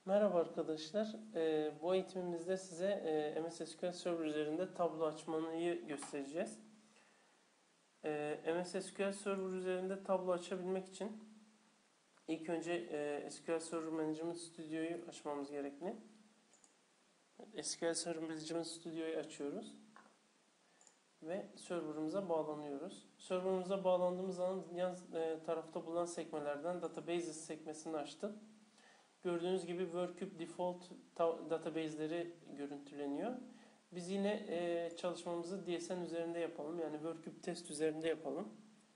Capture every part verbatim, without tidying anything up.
Merhaba arkadaşlar. Ee, bu eğitimimizde size e, M S S Q L Server üzerinde tablo açmayı göstereceğiz. Ee, M S S Q L Server üzerinde tablo açabilmek için ilk önce e, S Q L Server Management Studio'yu açmamız gerekli. S Q L Server Management Studio'yu açıyoruz ve serverımıza bağlanıyoruz. Serverımıza bağlandığımız zaman yan e, tarafta bulunan sekmelerden Databases sekmesini açtık. Gördüğünüz gibi Workup Default database'leri görüntüleniyor. Biz yine e, çalışmamızı D S N üzerinde yapalım. Yani Workup test üzerinde yapalım.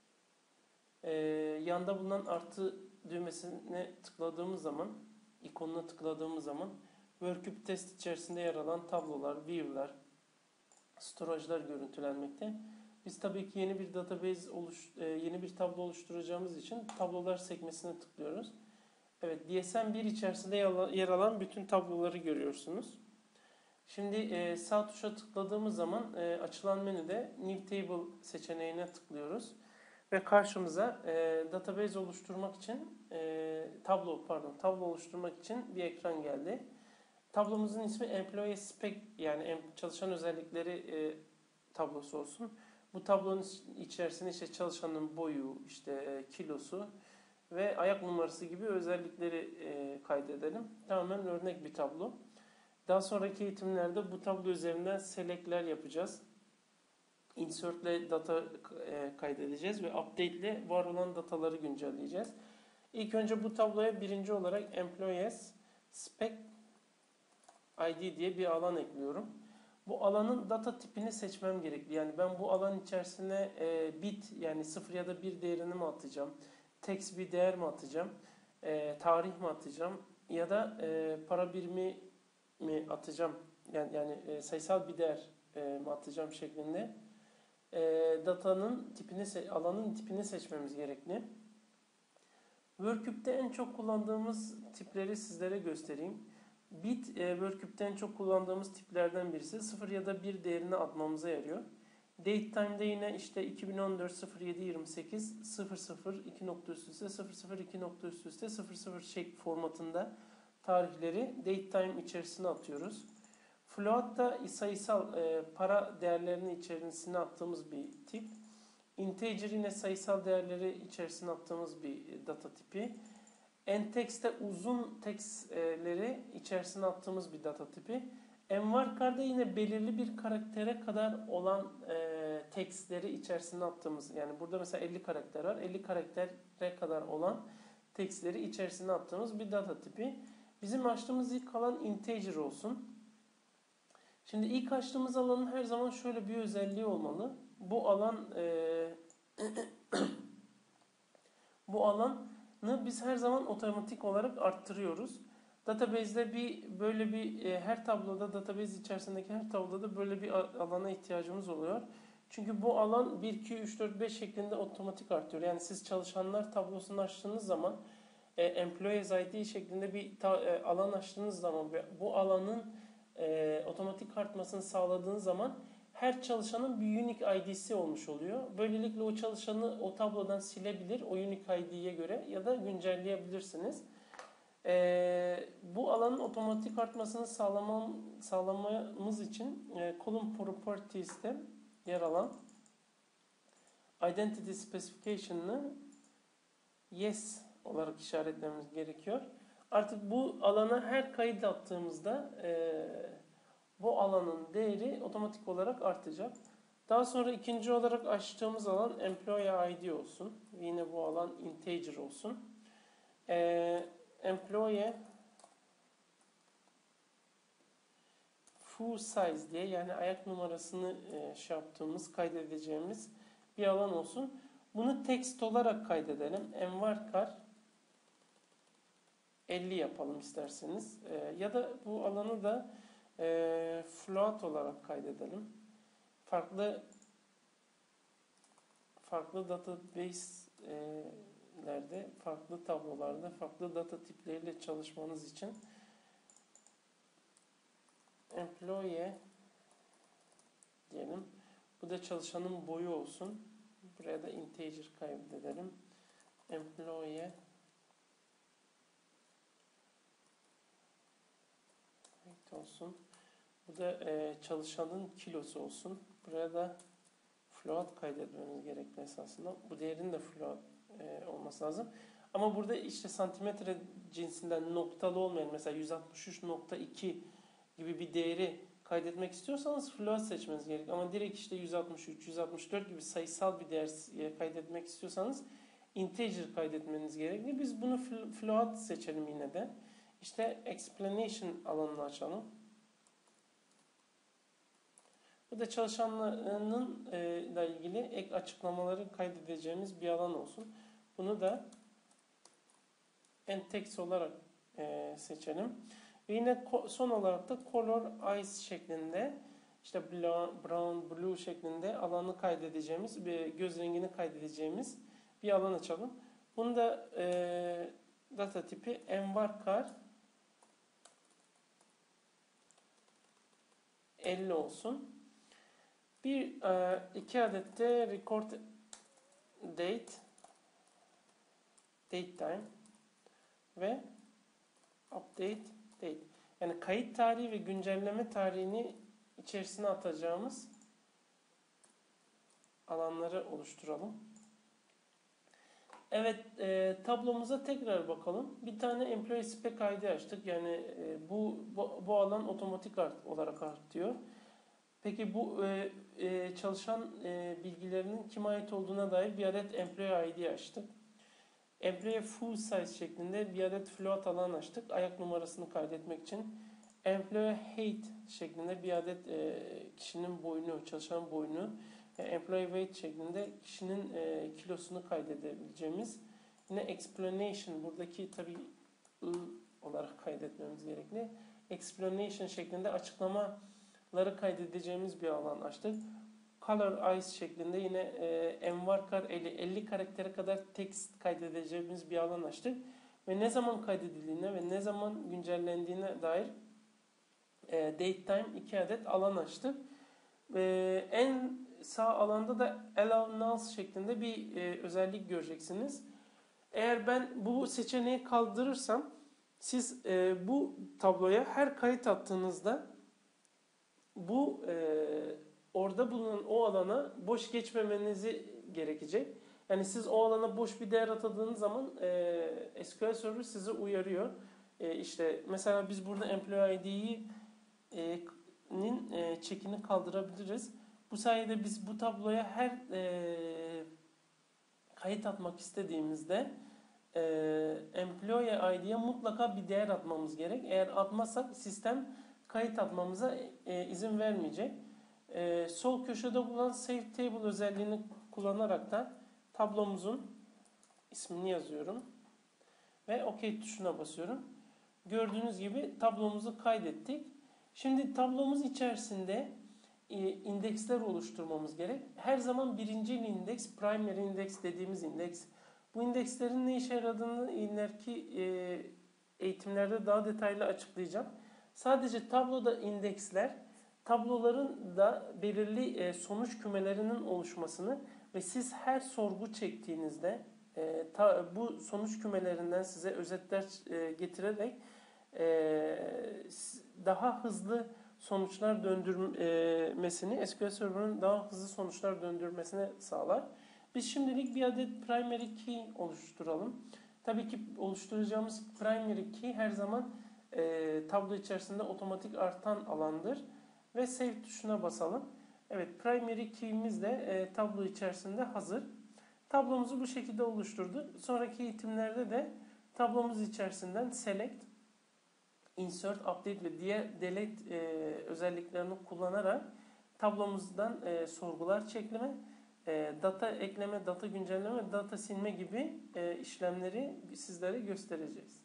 E, yanda bulunan artı düğmesine tıkladığımız zaman, ikonuna tıkladığımız zaman Workup test içerisinde yer alan tablolar, view'lar, storage'lar görüntülenmekte. Biz tabii ki yeni bir database oluş, e, yeni bir tablo oluşturacağımız için tablolar sekmesine tıklıyoruz. Evet, D S M bir içerisinde yer alan bütün tabloları görüyorsunuz. Şimdi e, sağ tuşa tıkladığımız zaman e, açılan menüde New Table seçeneğine tıklıyoruz. Ve karşımıza e, database oluşturmak için e, tablo pardon tablo oluşturmak için bir ekran geldi. Tablomuzun ismi Employee Spec, yani çalışan özellikleri e, tablosu olsun. Bu tablonun içerisinde işte çalışanın boyu, işte e, kilosu ve ayak numarası gibi özellikleri e, kaydedelim. Tamamen örnek bir tablo. Daha sonraki eğitimlerde bu tablo üzerinden select'ler yapacağız. Insert ile data e, kaydedeceğiz ve update ile var olan dataları güncelleyeceğiz. İlk önce bu tabloya birinci olarak Employees Spec I D diye bir alan ekliyorum. Bu alanın data tipini seçmem gerekli. Yani ben bu alan içerisine e, bit, yani sıfır ya da bir değerini mi atacağım? Text bir değer mi atacağım? E, tarih mi atacağım? Ya da e, para birimi mi atacağım? Yani, yani e, sayısal bir değer e, mi atacağım şeklinde e, datanın tipini, alanın tipini seçmemiz gerekli. Workup'te en çok kullandığımız tipleri sizlere göstereyim. Bit, e, Workup'te en çok kullandığımız tiplerden birisi. sıfır ya da bir değerini atmamıza yarıyor. Datetime'de yine işte iki bin on dört sıfır yedi yirmi sekiz sıfır sıfır iki nokta üst üste sıfır sıfır iki nokta üst üste sıfır sıfır şek formatında tarihleri datetime içerisine atıyoruz. Float da sayısal e, para değerlerini içerisine attığımız bir tip. Integer yine sayısal değerleri içerisine attığımız bir data tipi. N-text'te uzun text'leri içerisine attığımız bir data tipi. Envarkar'da yine belirli bir karaktere kadar olan e, text'leri içerisine attığımız, yani burada mesela elli karakter var. elli karaktere kadar olan text'leri içerisine attığımız bir data tipi. Bizim açtığımız ilk alan integer olsun. Şimdi ilk açtığımız alanın her zaman şöyle bir özelliği olmalı. Bu alan e, bu alanı biz her zaman otomatik olarak arttırıyoruz. Database'de bir böyle bir e, her tabloda, database içerisindeki her tabloda böyle bir alana ihtiyacımız oluyor. Çünkü bu alan bir, iki, üç, dört, beş şeklinde otomatik artıyor. Yani siz çalışanlar tablosunu açtığınız zaman e, Employees I D şeklinde bir ta, e, alan açtığınız zaman bu alanın e, otomatik artmasını sağladığınız zaman her çalışanın bir unique I D'si olmuş oluyor. Böylelikle o çalışanı o tablodan silebilir, o unique I D'ye göre, ya da güncelleyebilirsiniz. Ee, bu alanın otomatik artmasını sağlamam, sağlamamız için e, Column Properties'te yer alan Identity Specification'ını Yes olarak işaretlememiz gerekiyor. Artık bu alana her kayıt attığımızda e, bu alanın değeri otomatik olarak artacak. Daha sonra ikinci olarak açtığımız alan Employee I D olsun. Yine bu alan integer olsun. Ee, employee full size diye, yani ayak numarasını e, şey yaptığımız, kaydedeceğimiz bir alan olsun. Bunu text olarak kaydedelim. Envarkar elli yapalım isterseniz. E, ya da bu alanı da e, float olarak kaydedelim. Farklı farklı database'lerde, farklı tablolarda, farklı data tipleriyle çalışmanız için employee diyelim. Bu da çalışanın boyu olsun. Buraya da integer kaydedelim. Employee olsun. Bu da e, çalışanın kilosu olsun. Buraya da float kaydetmemiz gerekli esasında. Bu değerin de float e, olması lazım. Ama burada işte santimetre cinsinden noktalı olmayan, mesela yüz altmış üç nokta iki gibi bir değeri kaydetmek istiyorsanız float seçmeniz gerek. Ama direkt işte yüz altmış üç, yüz altmış dört gibi sayısal bir değer kaydetmek istiyorsanız integer kaydetmeniz gerekli. Biz bunu float seçelim yine de. İşte explanation alanını açalım. Bu da çalışanların ile ilgili ek açıklamaları kaydedeceğimiz bir alan olsun. Bunu da en-text olarak seçelim. Ve yine son olarak da color eyes şeklinde, işte brown, blue şeklinde alanı kaydedeceğimiz, bir göz rengini kaydedeceğimiz bir alan açalım. Bunu da e, data tipi envarkar elli olsun. Bir e, iki adet de record date date time ve update date. Yani kayıt tarihi ve güncelleme tarihini içerisine atacağımız alanları oluşturalım. Evet, e, tablomuza tekrar bakalım. Bir tane employee spec I D açtık. Yani e, bu, bu bu alan otomatik art, olarak artıyor. Peki bu e, e, çalışan e, bilgilerinin kime ait olduğuna dair bir adet employee I D açtık. Employee full size şeklinde bir adet float alan açtık. Ayak numarasını kaydetmek için. Employee height şeklinde bir adet e, kişinin boyunu, çalışan boyunu. E, employee weight şeklinde kişinin e, kilosunu kaydedebileceğimiz. Yine explanation, buradaki tabii I olarak kaydetmemiz gerekli. Explanation şeklinde açıklamaları kaydedeceğimiz bir alan açtık. Color eyes şeklinde yine e, envarkar elli, elli karaktere kadar text kaydedeceğimiz bir alan açtık. Ve ne zaman kaydedildiğine ve ne zaman güncellendiğine dair e, datetime iki adet alan açtık. E, en sağ alanda da allow null şeklinde bir e, özellik göreceksiniz. Eğer ben bu seçeneği kaldırırsam siz e, bu tabloya her kayıt attığınızda bu e, orada bulunan o alana boş geçmemenizi gerekecek. Yani siz o alana boş bir değer atadığınız zaman e, S Q L Server sizi uyarıyor. E, işte mesela biz burada employee I D'nin e, e, çekini kaldırabiliriz. Bu sayede biz bu tabloya her e, kayıt atmak istediğimizde e, employee I D'ye mutlaka bir değer atmamız gerek. Eğer atmazsak sistem kayıt atmamıza e, izin vermeyecek. E, sol köşede bulunan Save Table özelliğini kullanarak da tablomuzun ismini yazıyorum. Ve OK tuşuna basıyorum. Gördüğünüz gibi tablomuzu kaydettik. Şimdi tablomuz içerisinde e, indeksler oluşturmamız gerek. Her zaman birinci indeks, primary index dediğimiz indeks. Bu indekslerin ne işe yaradığını ileriki e, eğitimlerde daha detaylı açıklayacağım. Sadece tabloda indeksler, tabloların da belirli sonuç kümelerinin oluşmasını ve siz her sorgu çektiğinizde bu sonuç kümelerinden size özetler getirerek daha hızlı sonuçlar döndürmesini, S Q L Server'ın daha hızlı sonuçlar döndürmesini sağlar. Biz şimdilik bir adet primary key oluşturalım. Tabii ki oluşturacağımız primary key her zaman E, tablo içerisinde otomatik artan alandır. Ve Save tuşuna basalım. Evet, primary key'imiz de e, tablo içerisinde hazır. Tablomuzu bu şekilde oluşturduk. Sonraki eğitimlerde de tablomuz içerisinden Select, Insert, Update ve diğer Delete e, özelliklerini kullanarak tablomuzdan e, sorgular çekme, e, data ekleme, data güncelleme, data silme gibi e, işlemleri sizlere göstereceğiz.